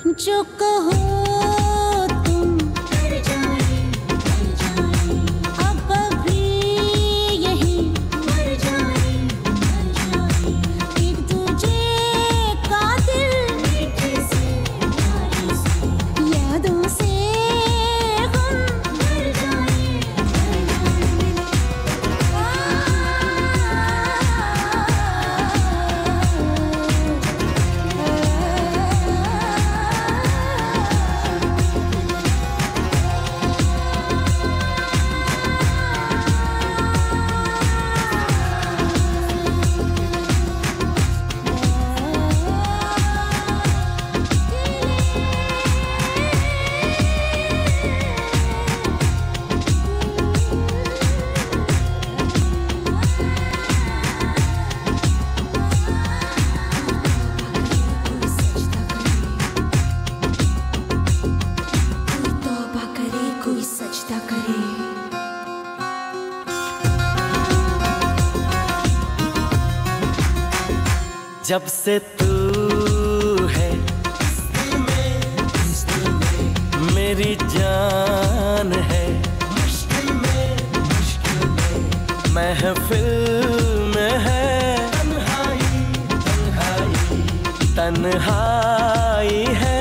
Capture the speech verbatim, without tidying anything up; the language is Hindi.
जो कहो तुम कर जाए, कर जाए, अब भी यही मर जाए, मर जाए, एक दूजे का दिल मीठे से प्यारे से यादों से गम मर जाए, मर जाए। जब से तू है मेरी जान है, मुश्किल में मुश्किल में महफिल में है तन्हाई, तन्हाई तन्हाई है।